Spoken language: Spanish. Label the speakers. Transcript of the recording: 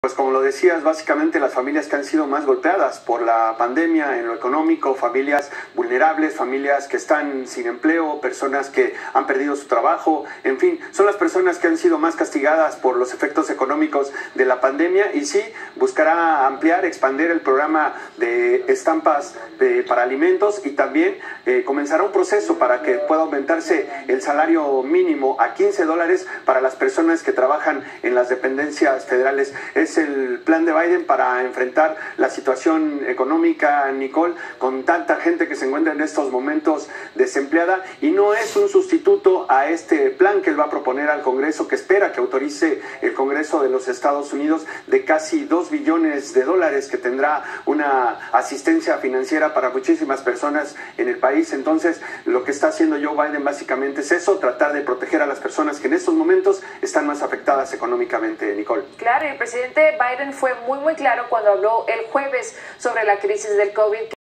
Speaker 1: Pues como lo decías, básicamente las familias que han sido más golpeadas por la pandemia en lo económico, familias vulnerables, familias que están sin empleo, personas que han perdido su trabajo, en fin, son las personas que han sido más castigadas por los efectos económicos de la pandemia y sí, buscará ampliar, expandir el programa de estampas para alimentos y también comenzará un proceso para que pueda aumentarse el salario mínimo a $15 para las personas que trabajan en las dependencias federales. Es el plan de Biden para enfrentar la situación económica, Nicole, con tanta gente que se encuentra en estos momentos desempleada, y no es un sustituto a este plan que él va a proponer al Congreso, que espera que autorice el Congreso de los Estados Unidos, de casi $2 billones, que tendrá una asistencia financiera para muchísimas personas en el país. Entonces, lo que está haciendo Joe Biden básicamente es eso, tratar de proteger a las personas que en estos momentos están más afectadas económicamente, Nicole.
Speaker 2: Claro, y el presidente Biden fue muy claro cuando habló el jueves sobre la crisis del COVID.